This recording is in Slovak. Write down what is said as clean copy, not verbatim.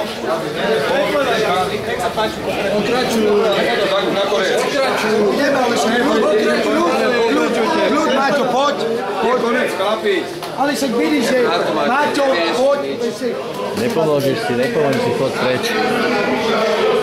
Kľud, Maťo, poď. Ale však vidíš, že Maťo, poď. Nepomôžeš si, chod preč.